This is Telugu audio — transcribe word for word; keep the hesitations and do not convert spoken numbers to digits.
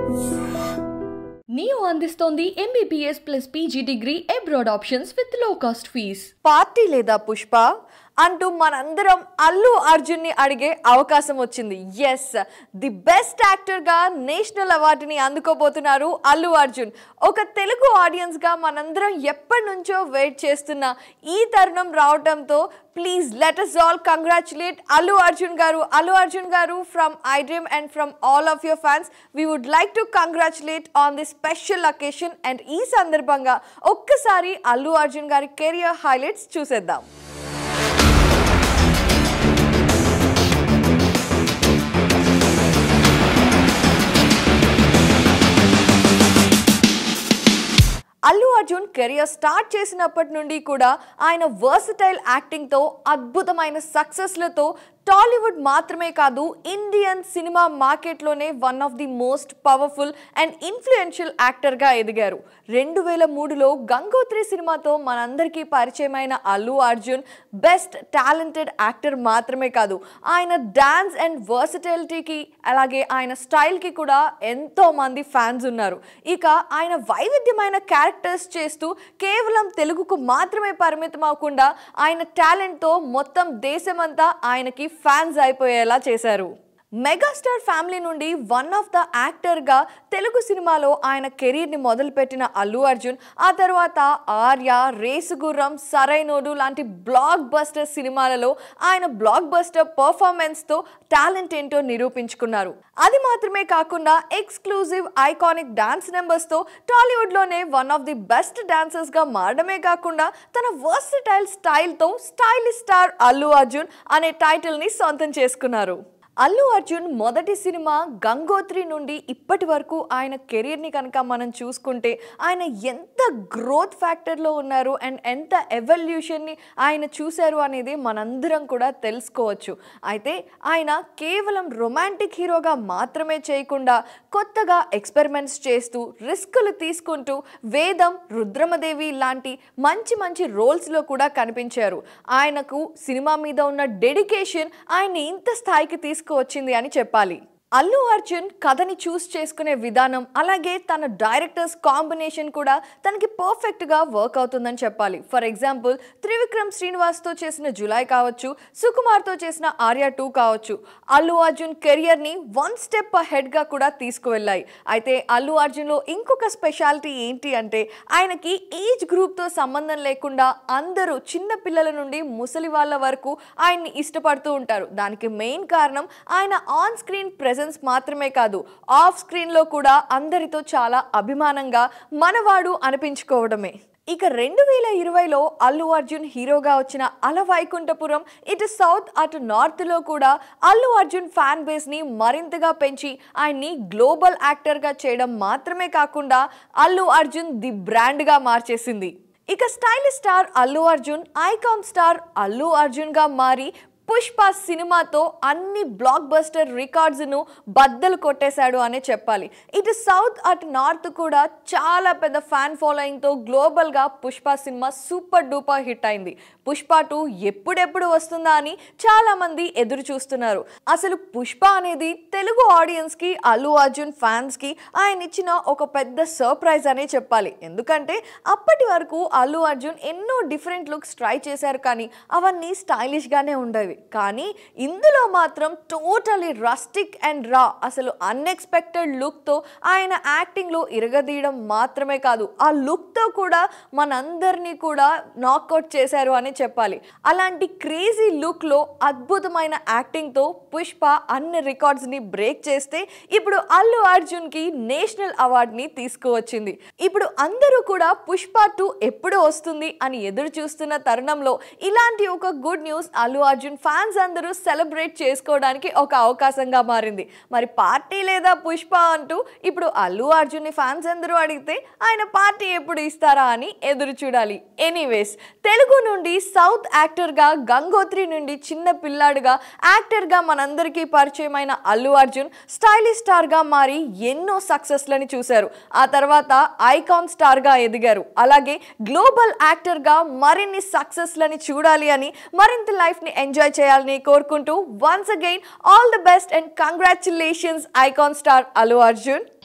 Neo అందిస్తోంది M B B S plus P G degree abroad options with low cost fees. Party లేదా పుష్ప అంటూ మనందరం అల్లు అర్జున్ ని అడిగే అవకాశం వచ్చింది. ఎస్, ది బెస్ట్ యాక్టర్ గా నేషనల్ అవార్డుని అందుకోబోతున్నారు అల్లు అర్జున్. ఒక తెలుగు ఆడియన్స్ గా మనందరం ఎప్పటి నుంచో వెయిట్ చేస్తున్న ఈ తరుణం రావడంతో please let us all congratulate Allu Arjun garu. Allu Arjun garu, from iDream and from all of your fans, we would like to congratulate on this special occasion. And ee sandarbhanga okkasari Allu Arjun gari career highlights chuseddam. Allu Arjun career start చేసినప్పటి నుండి కూడా ఆయన వర్సటైల్ యాక్టింగ్ తో అద్భుతమైన సక్సెస్లతో టాలీవుడ్ మాత్రమే కాదు ఇండియన్ సినిమా మార్కెట్లోనే one of the most powerful and influential యాక్టర్గా ఎదిగారు. రెండు వేల మూడులో గంగోత్రి సినిమాతో మనందరికీ పరిచయమైన Allu Arjun best talented actor మాత్రమే కాదు, ఆయన డాన్స్ అండ్ వర్సటైలిటీకి అలాగే ఆయన స్టైల్కి కూడా ఎంతో మంది ఫ్యాన్స్ ఉన్నారు. ఇక ఆయన వైవిధ్యమైన క్యారెక్టర్స్ చేస్తూ కేవలం తెలుగుకు మాత్రమే పరిమితం అవ్వకుండా ఆయన టాలెంట్తో మొత్తం దేశమంతా ఆయనకి ఫ్యాన్స్ అయిపోయేలా చేశారు. మెగాస్టార్ ఫ్యామిలీ నుండి వన్ ఆఫ్ ద యాక్టర్గా తెలుగు సినిమాలో ఆయన కెరీర్ని మొదలుపెట్టిన అల్లు అర్జున్ ఆ తర్వాత ఆర్య, రేసుగుర్రం, సరైనోడు లాంటి బ్లాక్ బస్టర్ సినిమాలలో ఆయన బ్లాక్ బస్టర్ పర్ఫార్మెన్స్తో టాలెంట్ ఏంటో నిరూపించుకున్నారు. అది మాత్రమే కాకుండా ఎక్స్క్లూజివ్ ఐకానిక్ డాన్స్ నెంబర్స్తో టాలీవుడ్లోనే వన్ ఆఫ్ ది బెస్ట్ డాన్సర్స్గా మారడమే కాకుండా తన వర్సటైల్ స్టైల్తో స్టైలిష్ స్టార్ అల్లు అర్జున్ అనే టైటిల్ని సొంతం చేసుకున్నారు. అల్లు అర్జున్ మొదటి సినిమా గంగోత్రి నుండి ఇప్పటి వరకు ఆయన కెరీర్ని కనుక మనం చూసుకుంటే ఆయన ఎంత గ్రోత్ ఫ్యాక్టర్లో ఉన్నారు అండ్ ఎంత ఎవల్యూషన్ని ఆయన చూశారు అనేది మనందరం కూడా తెలుసుకోవచ్చు. అయితే ఆయన కేవలం రొమాంటిక్ హీరోగా మాత్రమే చేయకుండా కొత్తగా ఎక్స్పెరిమెంట్స్ చేస్తూ రిస్కులు తీసుకుంటూ వేదం, రుద్రమదేవి లాంటి మంచి మంచి రోల్స్లో కూడా కనిపించారు. ఆయనకు సినిమా మీద ఉన్న డెడికేషన్ ఆయన్ని ఇంత స్థాయికి తీసుకు వచ్చింది అని చెప్పాలి. అల్లు అర్జున్ కథని చూస్ చేసుకునే విధానం అలాగే తన డైరెక్టర్స్ కాంబినేషన్ కూడా తనకి పర్ఫెక్ట్గా వర్క్ అవుతుందని చెప్పాలి. ఫర్ ఎగ్జాంపుల్ త్రివిక్రమ్ శ్రీనివాస్తో చేసిన జులై కావచ్చు, సుకుమార్తో చేసిన ఆర్య టూ కావచ్చు, అల్లు అర్జున్ కెరియర్ని వన్ స్టెప్ హెడ్గా కూడా తీసుకువెళ్ళాయి. అయితే అల్లు అర్జున్లో ఇంకొక స్పెషాలిటీ ఏంటి అంటే ఆయనకి ఏజ్ గ్రూప్తో సంబంధం లేకుండా అందరూ చిన్న పిల్లల నుండి ముసలి వాళ్ళ వరకు ఆయన్ని ఇష్టపడుతూ ఉంటారు. దానికి మెయిన్ కారణం ఆయన ఆన్ స్క్రీన్ ప్రెజెన్స్ మాత్రమే కాదు, ఆఫ్ స్క్రీన్ లో కూడా అందరితో చాలా అభిమానంగా మనవాడు అనిపించుకోవడమే. ఇక రెండు వేల ఇరవైలో అల్లు అర్జున్ హీరోగా వచ్చిన అల వైకుంఠపురం ఇటు సౌత్ అటు నార్త్ లో కూడా అల్లు అర్జున్ ఫ్యాన్ బేస్ ని మరింతగా పెంచి ఆయన్ని గ్లోబల్ యాక్టర్ గా చేయడం మాత్రమే కాకుండా అల్లు అర్జున్ ది బ్రాండ్ గా మార్చేసింది. ఇక stylish star Allu Arjun icon star Allu Arjun గా మారి పుష్ప సినిమాతో అన్ని బ్లాక్ బస్టర్ రికార్డ్స్ను బద్దలు కొట్టేశాడు అనే చెప్పాలి. ఇటు సౌత్ అటు నార్త్ కూడా చాలా పెద్ద ఫ్యాన్ ఫాలోయింగ్తో గ్లోబల్గా Pushpa cinema super duper hit అయింది. పుష్ప టూ ఎప్పుడెప్పుడు వస్తుందా అని చాలామంది ఎదురు చూస్తున్నారు. అసలు పుష్ప అనేది తెలుగు ఆడియన్స్కి, అల్లు అర్జున్ ఫ్యాన్స్కి ఆయన ఇచ్చిన ఒక పెద్ద సర్ప్రైజ్ అనే చెప్పాలి. ఎందుకంటే అప్పటి వరకు అల్లు అర్జున్ ఎన్నో డిఫరెంట్ లుక్స్ ట్రై చేశారు, కానీ అవన్నీ స్టైలిష్గానే ఉండేవి. కానీ ఇందులో మాత్రం టోటలీ రస్టిక్ అండ్ రా, అసలు అన్ఎక్స్పెక్టెడ్ లుక్తో ఆయన యాక్టింగ్లో ఇరగదీయడం మాత్రమే కాదు, ఆ లుక్తో కూడా మనందరినీ కూడా నాక్అవుట్ చేశారు అని చెప్పాలి. అలాంటి క్రేజీ లుక్లో అద్భుతమైన యాక్టింగ్తో పుష్ప అన్ని రికార్డ్స్ని బ్రేక్ చేస్తే ఇప్పుడు అల్లు అర్జున్కి నేషనల్ అవార్డుని తీసుకువచ్చింది. ఇప్పుడు అందరూ కూడా పుష్ప టూ ఎప్పుడు వస్తుంది అని ఎదురు చూస్తున్న తరుణంలో ఇలాంటి ఒక good news Allu Arjun fans అందరూ సెలబ్రేట్ చేసుకోవడానికి ఒక అవకాశంగా మారింది. మరి పార్టీ లేదా పుష్ప అంటూ ఇప్పుడు అల్లు అర్జున్ ని ఫ్యాన్స్ అందరూ అడిగితే ఆయన పార్టీ ఎప్పుడు ఇస్తారా అని ఎదురు చూడాలి. ఎనీవేస్, తెలుగు నుండి సౌత్ యాక్టర్ గా, గంగోత్రి నుండి చిన్న పిల్లాడుగా యాక్టర్ గా మనందరికీ పరిచయమైన అల్లు అర్జున్ స్టైలిష్ స్టార్ గా మారి ఎన్నో సక్సెస్ లని చూశారు. ఆ తర్వాత ఐకాన్ స్టార్ గా ఎదిగారు. అలాగే గ్లోబల్ యాక్టర్ గా మరిన్ని సక్సెస్ లని చూడాలి అని, మరింత లైఫ్ ని ఎంజాయ్ చేయాలని కోరుకుంటూ once again all the best and congratulations icon star Allu Arjun.